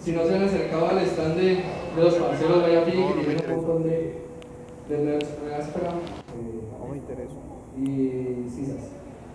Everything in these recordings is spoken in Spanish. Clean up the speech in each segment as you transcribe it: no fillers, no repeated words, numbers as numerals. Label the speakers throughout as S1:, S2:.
S1: Si no se han acercado al stand de los parceros Vaya Pille, que tienen un montón de nerds áspera
S2: No me interesa.
S1: y sisas.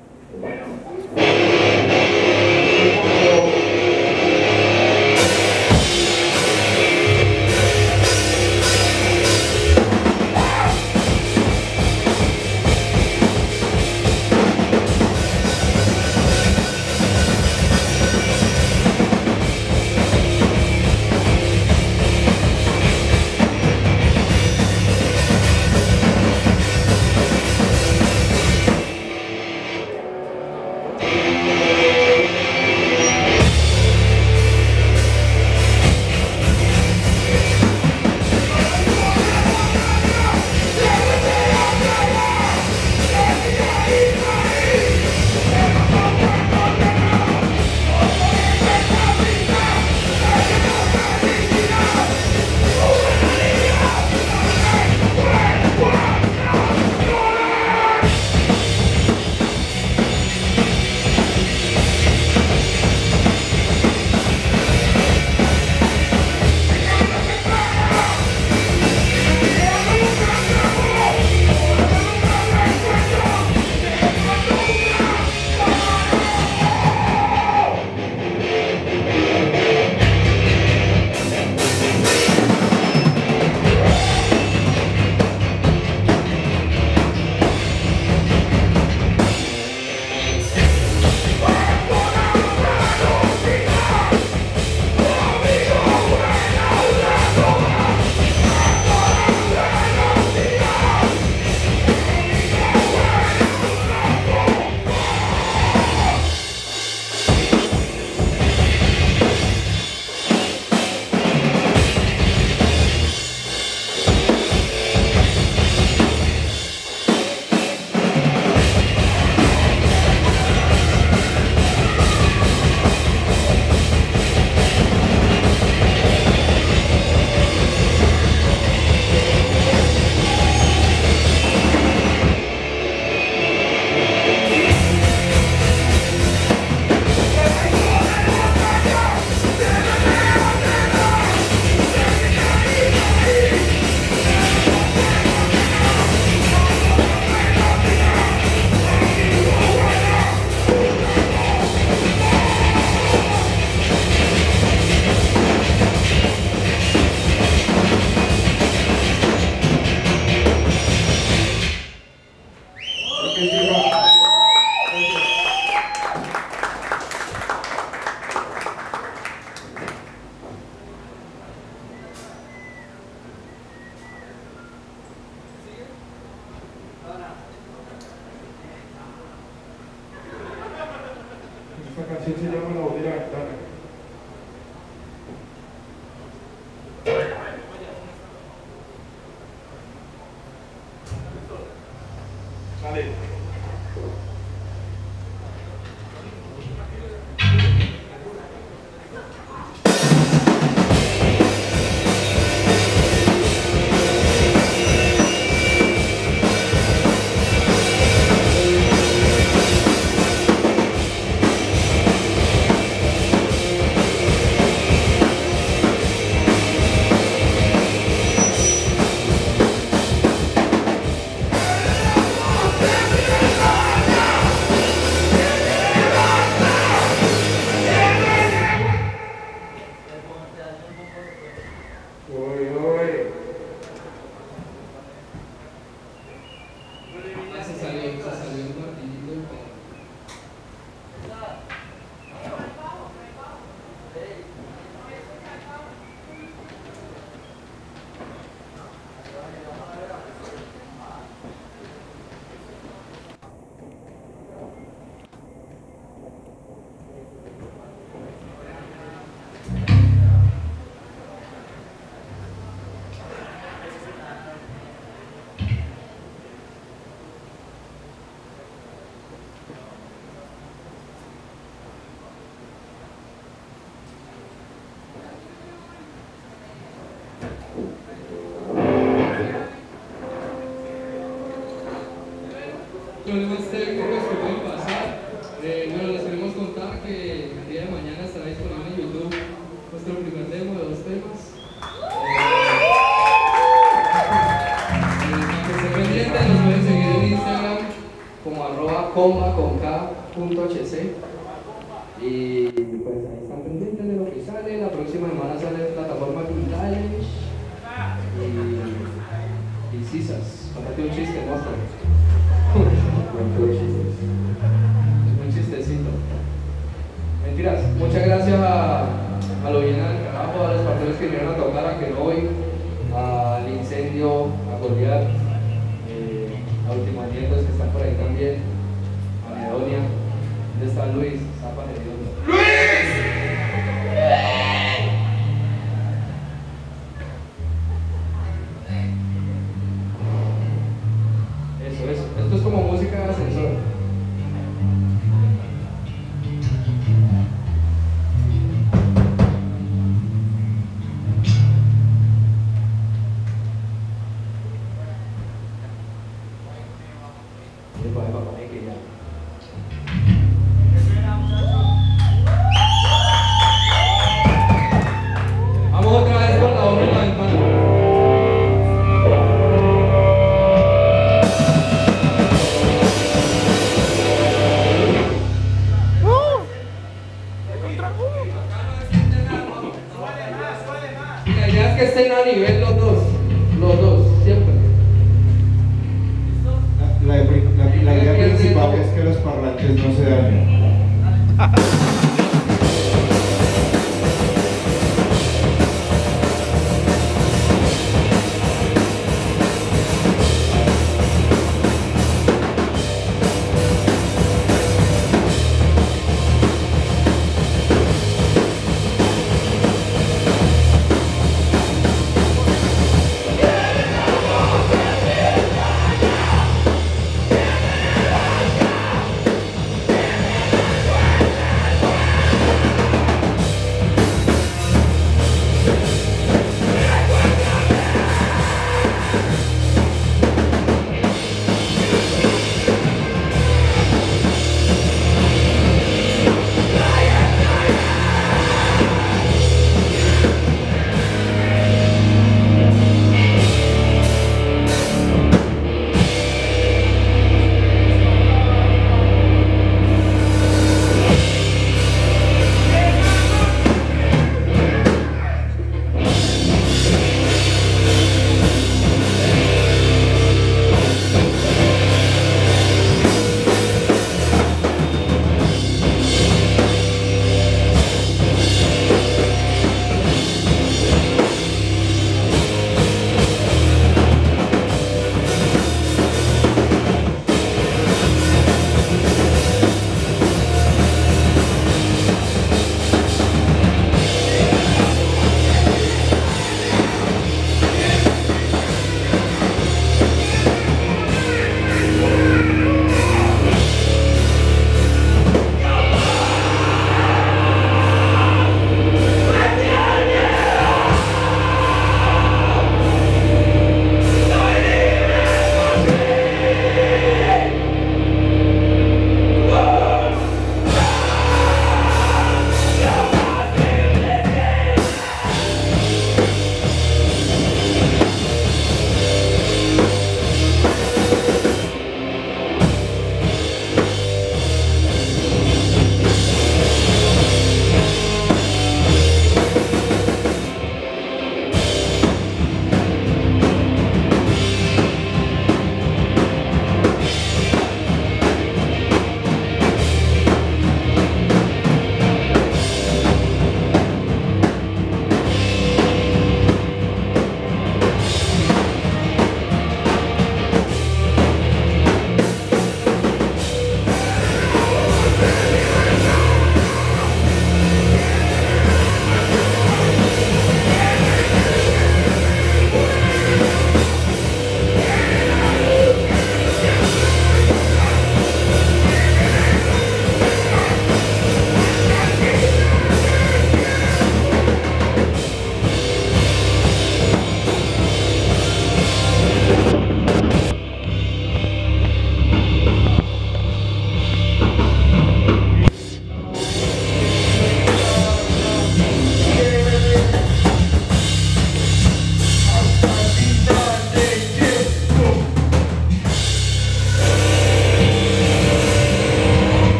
S2: Esta canción se llama La voz de la ventana. Sale.
S1: Entonces, cosas que pueden pasar. Bueno, les queremos contar que el día de mañana estará disponible en YouTube nuestro primer demo de 2 temas. Que estén pendientes, nos pueden seguir en Instagram como @comba.hc. Y pues ahí están pendientes de lo que sale. La próxima semana sale en plataforma Village y Cisas. Contate un chiste, monstruo. Un chistecito. Mentiras. Muchas gracias a lo bien al carajo, a los parceros que vinieron a tocar, a Keroy, al Incendio, a Goliat, a Ultimanientos que están por ahí también, a Medonia. ¿Dónde está Luis? Zapa de Dios. ¡Luis! Eso. Esto es como música de ascensor. Vamos otra vez con la obra en la ventana. Y la idea es que estén a nivel los dos, siempre.
S3: La idea principal es que los parlantes no se dañen.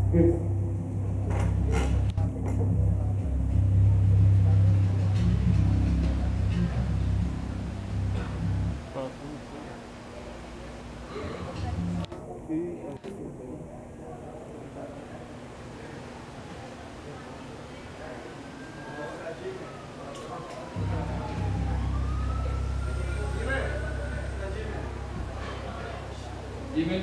S1: Dime.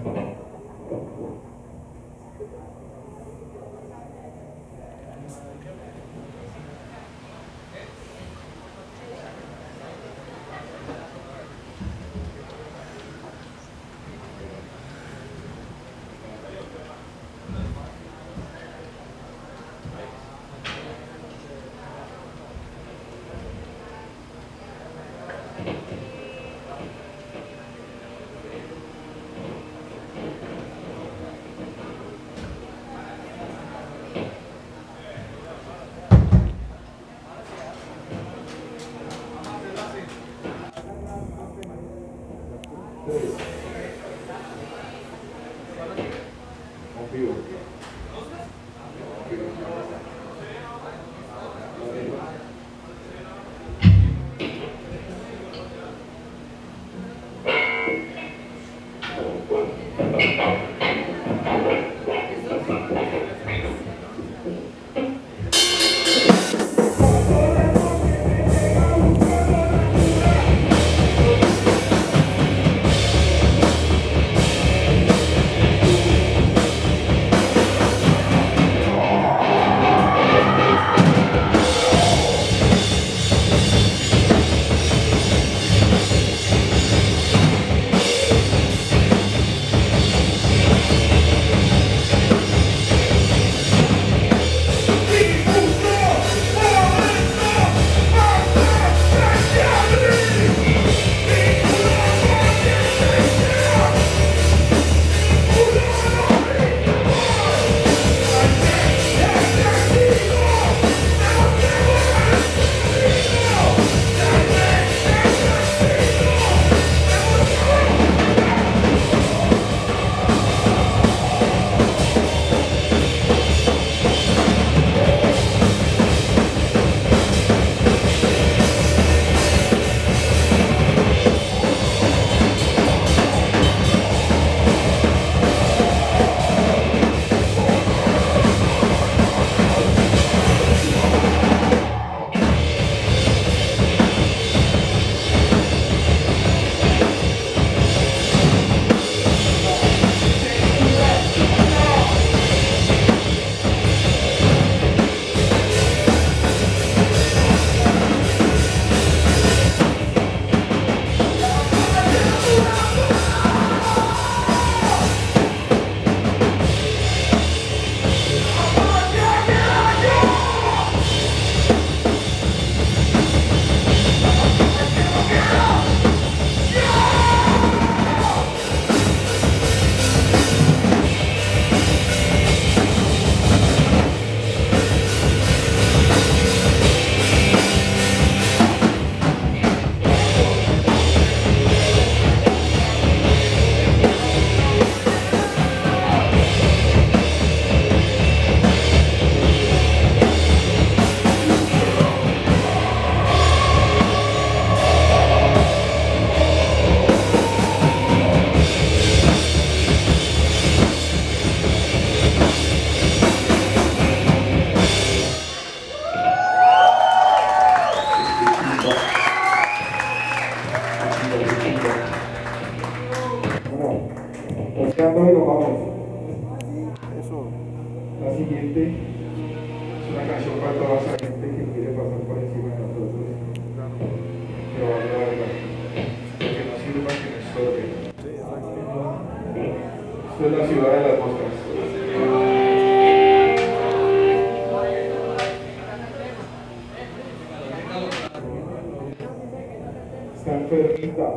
S2: Buscando y nos vamos. Eso. La siguiente es una canción para toda esa gente que quiere pasar por encima de nosotros. Pero vale la verdad. Que no sirva, que no estorbe. Esto es la ciudad de las moscas. Está enfermita.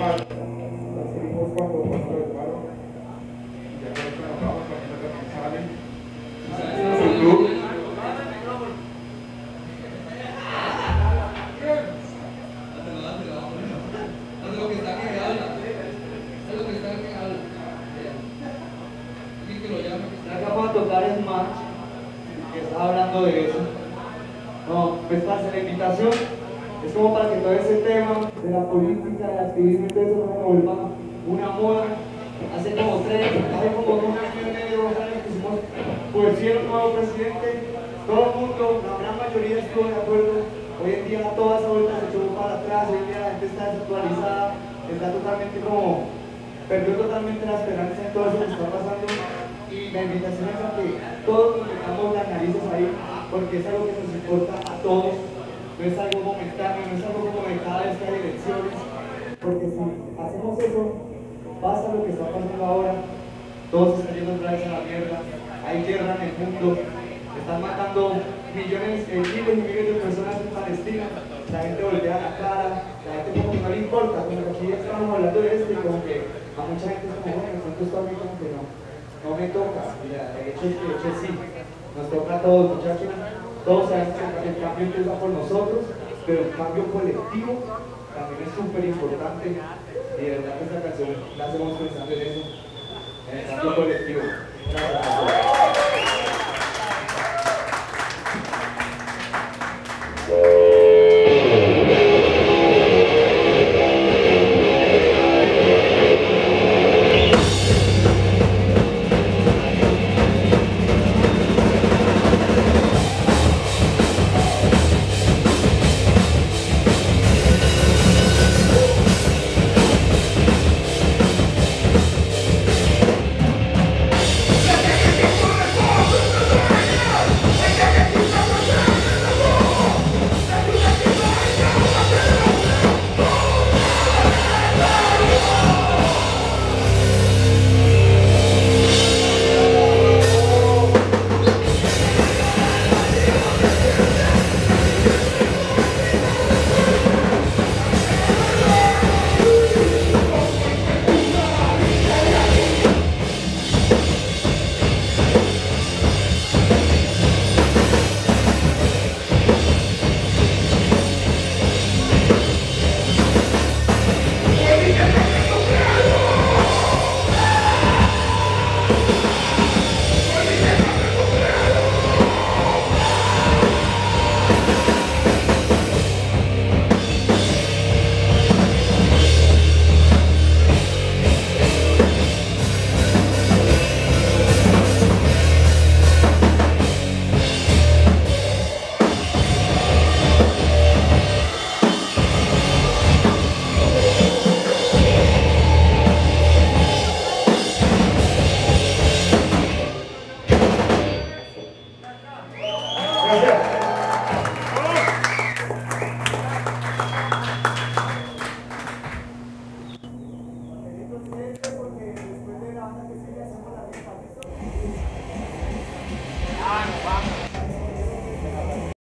S2: mal. La seguimos cuando pasa el paro. Ya no trabajamos, la también sale. Su club.
S4: Acabo de tocar el match que estaba hablando de eso. No, pues parce, la invitación es como para que todo ese tema de la política, del activismo y todo eso no se vuelva una moda. Hace como un año y medio, 2 años que hicimos poesía de un nuevo presidente. Todo el mundo, la gran mayoría estuvo de acuerdo. Hoy en día toda esa vuelta se echó para atrás, hoy en día la gente está desactualizada, está totalmente como, perdió totalmente la esperanza en todo eso que está pasando. Y la invitación es a que todos nos tengamos las narices ahí, porque es algo que nos importa a todos, no es algo momentáneo, no es algo como de cada vez que hay elecciones, porque si hacemos eso, pasa lo que está pasando ahora, todos están yendo otra vez a la mierda, hay guerra en el mundo, están matando miles y miles de personas en Palestina, la gente voltea la cara, la gente como que no le importa, como que aquí estamos hablando de esto y como que a mucha gente es como, bueno, el cuento está bien, como que no me toca, mira, de hecho sí, nos toca a todos, muchachos, todos sabemos que el cambio empieza por nosotros, pero el cambio colectivo también es súper importante y de verdad que esta canción la hacemos pensando en eso, en el cambio colectivo. Gracias.